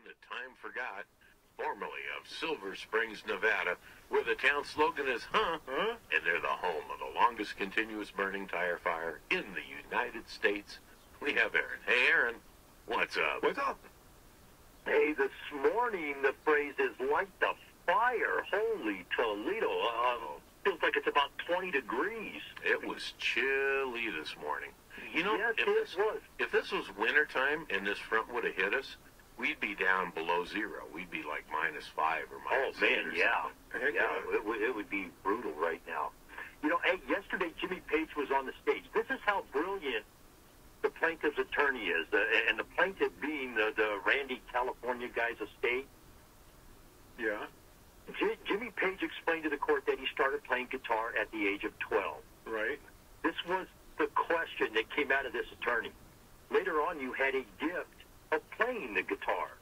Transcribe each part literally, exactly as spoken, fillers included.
that time forgot, formerly of Silver Springs, Nevada, where the town slogan is, huh, huh, and they're the home of the longest continuous burning tire fire in the United States. We have Aaron. Hey, Aaron, what's up? What's up? Hey, this morning the phrase is light the fire. Holy Toledo. Uh, feels like it's about twenty degrees. It was chilly this morning. You know, yes, if, it this, was. if this was wintertime and this front would have hit us, we'd be down below zero. We'd be like minus five or minus Oh, eight man, or yeah. something. Yeah, it would, it would be brutal right now. You know, hey, yesterday Jimmy Page was on the stage. This is how brilliant the plaintiff's attorney is, uh, and the plaintiff being the, the Randy, California guy's estate. Yeah. J- Jimmy Page explained to the court that he started playing guitar at the age of twelve. Right. This was the question that came out of this attorney. Later on, you had a gift of playing the guitar.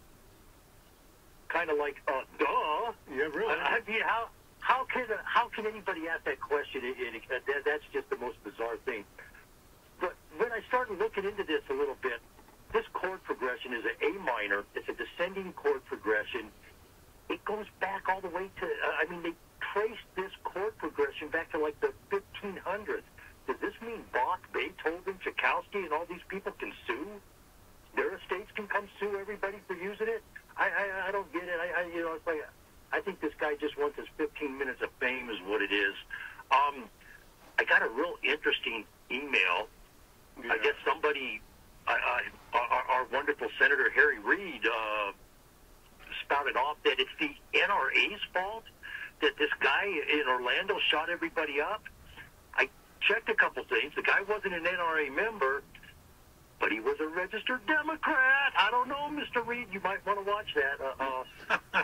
Kind of like, uh, duh. Yeah, really. I, I mean, how how can how can anybody ask that question? It, it, it, that, that's just the most bizarre thing. But when I started looking into this a little bit, this chord progression is an A minor. It's a descending chord progression. It goes back all the way to, uh, I mean, they traced this chord progression back to like the fifteen hundreds. Does this mean Bach, Beethoven, Tchaikovsky, and all these people can sue? Their estates can come sue everybody for using it? I I, I don't get it. I, I you know, it's like, I think this guy just wants his fifteen minutes of fame is what it is. Um, I got a real interesting email. Yeah. I guess somebody, uh, uh, our, our wonderful Senator Harry Reid, uh, spouted off that it's the N R A's fault that this guy in Orlando shot everybody up. I checked a couple things. The guy wasn't an N R A member, but he was a registered Democrat. I don't know, Mister Reid. You might want to watch that. Uh, uh,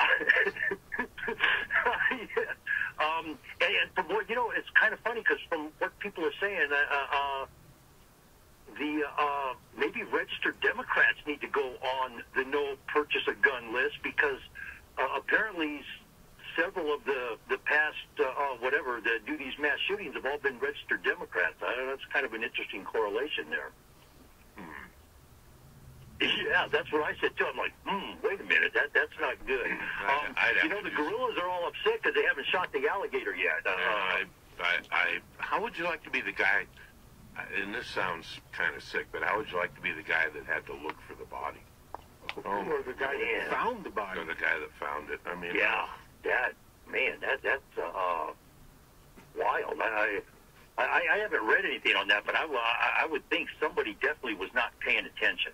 yeah. um, and, and from what, you know, it's kind of funny because from what people are saying, uh, uh, the uh, maybe registered Democrats need to go on the no purchase a gun list because uh, apparently several of the the past uh, uh, whatever that do these mass shootings have all been registered Democrats. I don't know, that's kind of an interesting correlation there. Hmm. Yeah, that's what I said too. I'm like, hmm, wait a minute, that that's not good. Um, I'd have you know, to the do gorillas are all upset because they haven't shot the alligator yet. Uh, I, I, I, how would you like to be the guy, and this sounds kind of sick, but how would you like to be the guy that had to look for the body? Oh, or the guy yeah. that found the body. Or the guy that found it. I mean, Yeah, that man, that that's uh, wild. I, I I haven't read anything on that, but I, I I would think somebody definitely was not paying attention.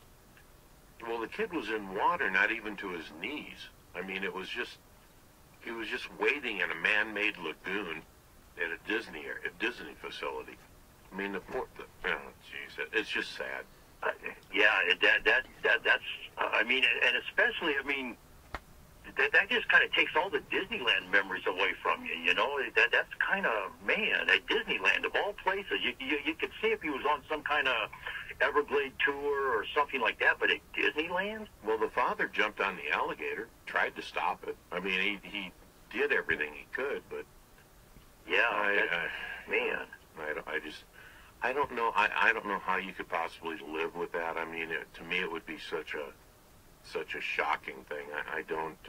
well, the kid was in water, not even to his knees. I mean, it was just, he was just wading in a man-made lagoon at a Disney a Disney facility. I mean, the poor, the, oh, jeez, it, it's just sad. Uh, yeah, that that that that's. Uh, I mean, and especially, I mean, that that just kind of takes all the Disneyland memories away from you. You know, that that's kind of man at Disneyland of all places. You you, you could see if he was on some kind of Everglade tour or something like that, but at Disneyland. Well, the father jumped on the alligator, tried to stop it. I mean, he he did everything he could, but Yeah, I, that's, I man. I, don't- I just, I don't know. I, I don't know how you could possibly live with that. I mean, it, to me, it would be such a, such a shocking thing. I, I don't,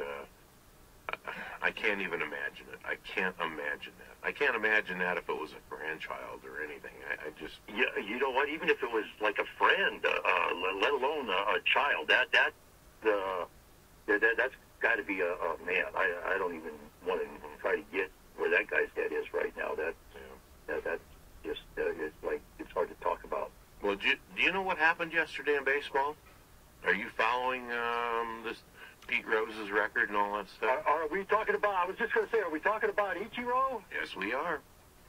uh, I, I can't even imagine it. I can't imagine that. I can't imagine that if it was a grandchild or anything. I, I just, Yeah, you know what? Even if it was like a friend, uh, uh, let alone a, a child, that that uh, that, that that's got to be a, a man. I I don't even want to try to get where that guy's head is right now. That yeah. that that's just uh, it's like it's hard to talk about. Well, do you, do you know what happened yesterday in baseball? Are you following um, this Pete Rose's record and all that stuff? Are, are we talking about? I was just going to say, are we talking about Ichiro? Yes, we are.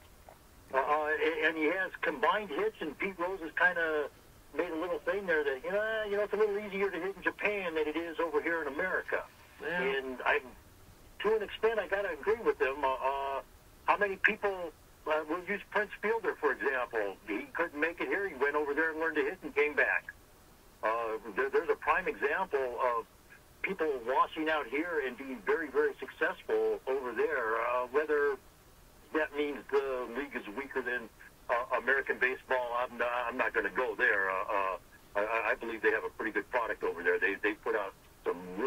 Uh, uh, and he has combined hits, and Pete Rose has kind of made a little thing there that you know, you know, it's a little easier to hit in Japan than it is over here in America. Yeah. And I, to an extent, I got to agree with them. Uh, uh, how many people uh, will use Prince Fielder, for example? He couldn't make it here. He went over there and learned to hit and came back. Uh, there, there's a prime example of people washing out here and being very, very successful over there. Uh, whether that means the league is weaker than uh, American baseball, I'm not, I'm not going to go there. Uh, uh, I, I believe they have a pretty good product over there. They they put out some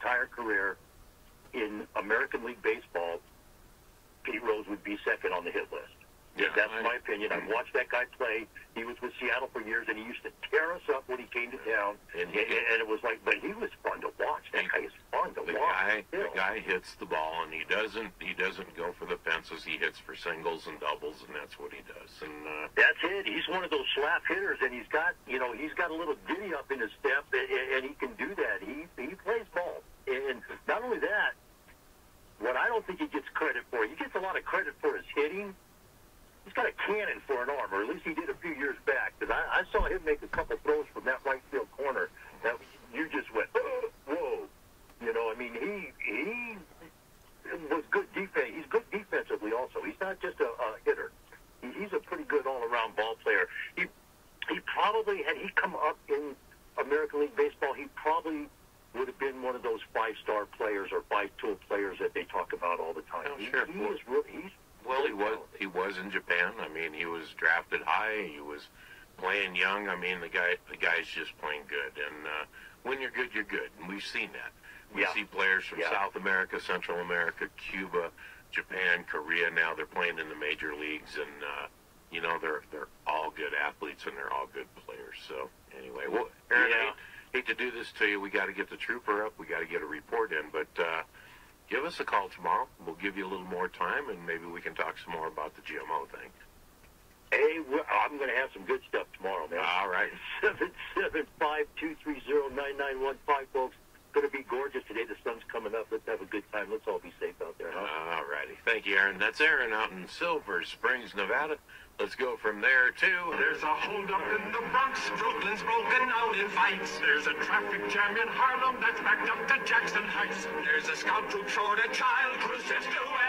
entire career in American League Baseball, Pete Rose would be second on the hit list. Yeah, That's I, my opinion. I've watched that guy play. He was with Seattle for years, and he used to tear us up when he came to town. And, And, he, and it was like, but he was fun to watch. That guy is fun to the watch. guy, you the know. guy hits the ball, and he doesn't he doesn't go for the fences. He hits for singles and doubles, and that's what he does. And uh, That's it. He's one of those slap hitters, and he's got, you know, he's got a little giddy up in his step, and, and he can do that. He he plays ball, and not only that, what I don't think he gets credit for, he gets a lot of credit for his hitting. He's got a cannon for an arm, or at least he did a few years back. Because I, I saw him make a couple throws from that right field corner that you just went, oh, whoa. You know, I mean, he he was good defense. He's good defensively also. He's not just a, a hitter. He, he's a pretty good all-around ball player. He he probably, had he come up in American League Baseball, he probably would have been one of those five-star players or five-tool players that they talk about all the time. Oh, he, sure. he is really, he's well, he was he was in Japan. I mean, he was drafted high. He was playing young. I mean, the guy the guy's just playing good. And uh, when you're good, you're good. And we've seen that. We Yeah. see players from Yeah. South America, Central America, Cuba, Japan, Korea. Now they're playing in the major leagues, and uh, you know they're they're all good athletes and they're all good players. So anyway, well, Aaron, Yeah. I hate, hate to do this to you. We got to get the trooper up. We got to get a report in, but. Uh, Give us a call tomorrow. We'll give you a little more time, and maybe we can talk some more about the G M O thing. Hey, well, I'm going to have some good stuff tomorrow, man. All right. seven seven five, two three zero, nine nine one five, folks. Going to be gorgeous today. The sun's coming up. Let's have a good time. Let's all be safe out there, huh? All righty. Thank you, Aaron. That's Aaron out in Silver Springs, Nevada. Let's go from there to... There's a holdup in the Bronx. Brooklyn's broken out in fights. There's a traffic jam in Harlem that's backed up to Jackson Heights. There's a scout troop short a child who says to